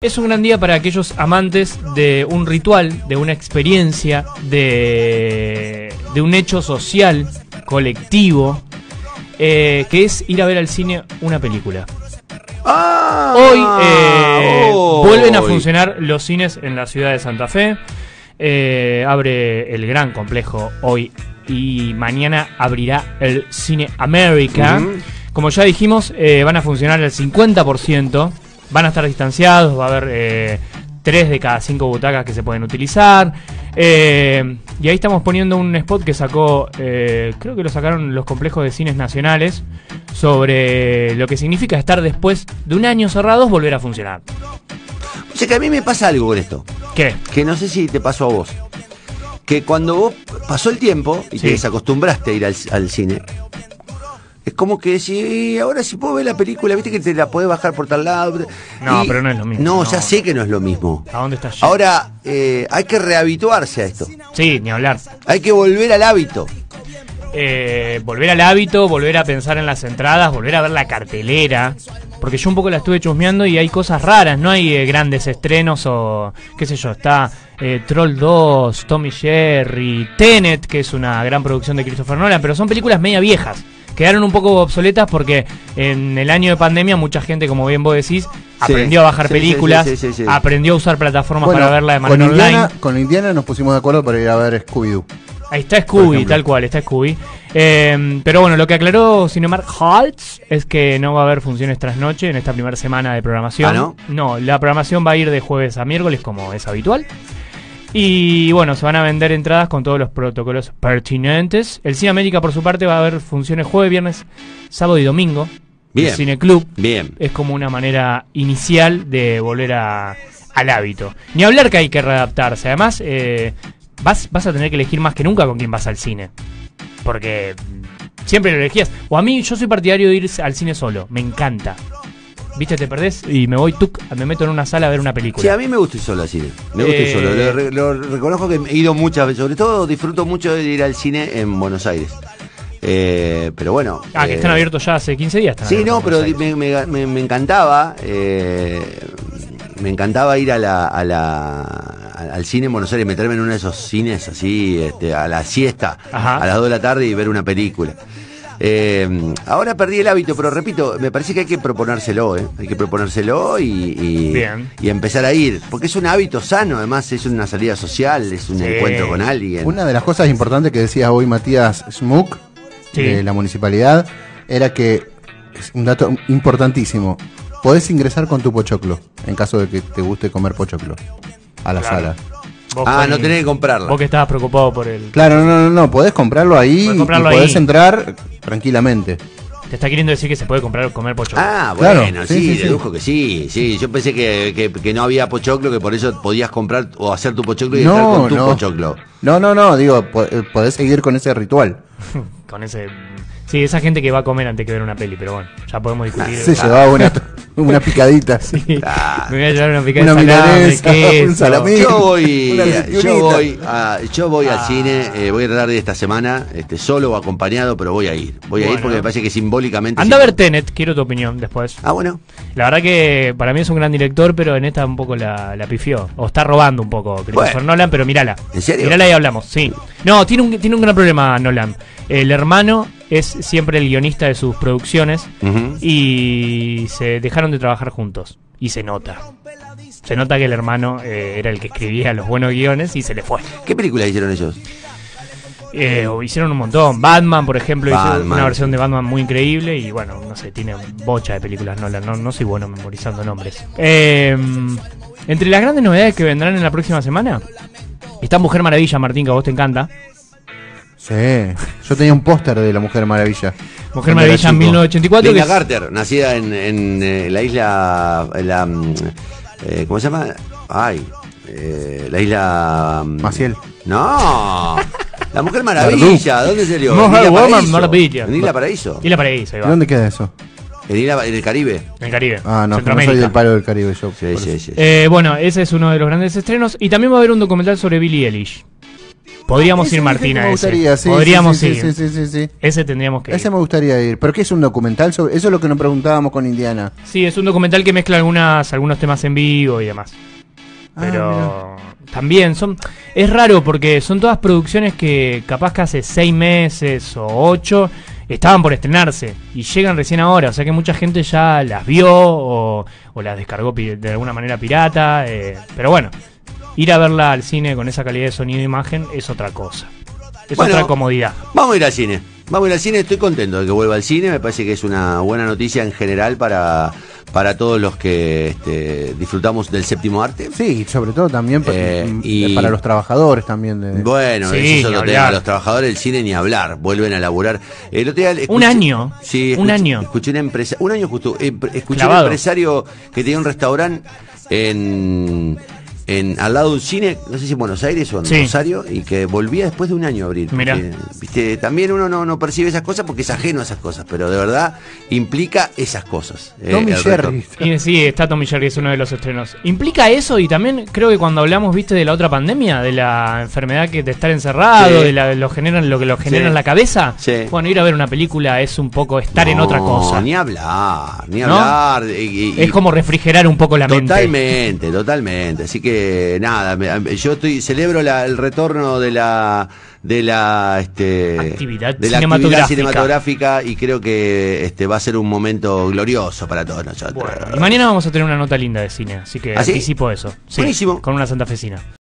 Es un gran día para aquellos amantes de un ritual, de una experiencia, de un hecho social, colectivo, que es ir a ver al cine una película. Hoy vuelven a funcionar los cines en la ciudad de Santa Fe. Abre el gran complejo hoy y mañana abrirá el Cine América. Como ya dijimos, van a funcionar al 50%. Van a estar distanciados, va a haber 3 de cada 5 butacas que se pueden utilizar. Y ahí estamos poniendo un spot que sacó, creo que lo sacaron los complejos de cines nacionales, sobre lo que significa estar después de un año cerrados, volver a funcionar. O sea que a mí me pasa algo con esto. ¿Qué? Que no sé si te pasó a vos. Que cuando vos pasó el tiempo y te desacostumbraste a ir al cine, es como que si ahora si puedo ver la película, viste que te la podés bajar por tal lado. No, pero no es lo mismo. No, ya sé que no es lo mismo. ¿A dónde estás? Ahora, hay que rehabituarse a esto. Sí, ni hablar. Hay que volver al hábito. Volver al hábito, volver a pensar en las entradas, volver a ver la cartelera. Porque yo un poco la estuve chusmeando y hay cosas raras. No hay grandes estrenos o qué sé yo. Está Troll 2, Tom y Jerry, Tenet, que es una gran producción de Christopher Nolan, pero son películas media viejas. Quedaron un poco obsoletas porque en el año de pandemia mucha gente, como bien vos decís, aprendió a bajar películas, aprendió a usar plataformas para verla de manera online. Con Indiana nos pusimos de acuerdo para ir a ver Scooby-Doo. Ahí está Scooby, tal cual, está Scooby. Pero bueno, lo que aclaró Cinemark Halts es que no va a haber funciones tras noche en esta primera semana de programación. ¿Ah, no? No, la programación va a ir de jueves a miércoles como es habitual. Y bueno, se van a vender entradas con todos los protocolos pertinentes. El Cine América, por su parte, va a haber funciones jueves, viernes, sábado y domingo. Bien. El Cine Club. Bien. Es como una manera inicial de volver al hábito. Ni hablar que hay que readaptarse. Además, vas a tener que elegir más que nunca con quién vas al cine. Porque siempre lo elegías. O a mí, yo soy partidario de ir al cine solo. Me encanta. Viste, te perdés y me voy, me meto en una sala a ver una película. Sí, a mí me gusta ir solo al cine. Me gusta ir solo. Lo reconozco que he ido muchas veces. Sobre todo disfruto mucho de ir al cine en Buenos Aires. Pero bueno. Que están abiertos ya hace 15 días. Sí, no, pero me encantaba. Me encantaba ir al cine en Buenos Aires, meterme en uno de esos cines así, a la siesta, a las 2 de la tarde y ver una película. Ahora perdí el hábito, pero repito, me parece que hay que proponérselo, hay que proponérselo y empezar a ir, porque es un hábito sano, además es una salida social, es un encuentro con alguien. Una de las cosas importantes que decía hoy Matías Schmuck de la municipalidad era que, es un dato importantísimo, podés ingresar con tu pochoclo, en caso de que te guste comer pochoclo, a la sala. No tenés que comprarla. Vos que estabas preocupado por el... Claro, no, podés comprarlo ahí y podés entrar tranquilamente. Te está queriendo decir que se puede comer pochoclo. Bueno, claro, sí, dedujo que sí. Yo pensé que no había pochoclo, que por eso podías comprar o hacer tu pochoclo y entrar con tu pochoclo. No, digo, podés seguir con ese ritual. Con ese... Sí, esa gente que va a comer antes que ver una peli, pero bueno, ya podemos discutir. Se llevaba una picadita. Sí, me voy a llevar una picadita, una milanesa, un salamín. Yo voy al cine, voy a tratar de esta semana, solo o acompañado, pero voy a ir. Voy a ir porque me parece que simbólicamente... Anda a ver Tenet, quiero tu opinión después. Bueno. La verdad que para mí es un gran director, pero en esta un poco la pifió. O está robando un poco Christopher Nolan, pero mírala. ¿En serio? Mírala y hablamos, sí. No, tiene un gran problema Nolan. El hermano es siempre el guionista de sus producciones y se dejaron de trabajar juntos. Y se nota. Se nota que el hermano era el que escribía los buenos guiones y se le fue. ¿Qué películas hicieron ellos? Hicieron un montón. Batman, por ejemplo, hizo una versión de Batman muy increíble. Y bueno, no sé, tiene bocha de películas Nolan. No soy bueno memorizando nombres. Entre las grandes novedades que vendrán en la próxima semana está Mujer Maravilla, Martín, que a vos te encanta. Sí, yo tenía un póster de la Mujer Maravilla. Mujer Maravilla en 1984. Linda Carter, nacida en la isla... ¿cómo se llama? La isla... Maciel. No, la Mujer Maravilla, ¿dónde salió? Mujer Maravilla. En Isla Paraíso. Isla Paraíso, ahí va. ¿Dónde queda eso? En el Caribe. En el Caribe. No soy del palo del Caribe yo. Sí. Bueno, ese es uno de los grandes estrenos. Y también va a haber un documental sobre Billie Eilish. Podríamos ir, Martina, me gustaría, sí, podríamos ir. Sí. Ese tendríamos que ir. Ese me gustaría ir. ¿Pero qué es un documental sobre? Eso es lo que nos preguntábamos con Indiana. Sí, es un documental que mezcla algunos temas en vivo y demás. Pero también es raro porque son todas producciones que capaz que hace 6 meses o 8 estaban por estrenarse y llegan recién ahora, o sea que mucha gente ya las vio o las descargó de alguna manera pirata, pero bueno, ir a verla al cine con esa calidad de sonido e imagen es otra cosa, es otra comodidad. Vamos a ir al cine, estoy contento de que vuelva al cine, me parece que es una buena noticia en general para todos los que disfrutamos del séptimo arte. Sí, sobre todo también para los trabajadores también. Bueno, sí, eso es otro tema. Los trabajadores del cine ni hablar, vuelven a laburar. El otro día un año. Sí, un año. Escuché una empresa, un año justo. Escuché un empresario que tenía un restaurante al lado de un cine, no sé si en Buenos Aires o en Rosario, y que volvía después de un año a abrir. Mirá. Viste, también uno no percibe esas cosas porque es ajeno a esas cosas, pero de verdad implica esas cosas. Tommy Jerry. Sí, está Tommy Jerry, es uno de los estrenos. Implica eso, y también creo que cuando hablamos, viste, de la otra pandemia, de la enfermedad de estar encerrado, de lo que lo genera en la cabeza. Sí. Bueno, ir a ver una película es un poco estar en otra cosa. Ni hablar. Es como refrigerar un poco la mente. Totalmente. Así que nada, yo celebro el retorno de la actividad cinematográfica y creo que va a ser un momento glorioso para todos nosotros. Bueno, y mañana vamos a tener una nota linda de cine, así que anticipo eso. Sí, buenísimo. Con una santafesina.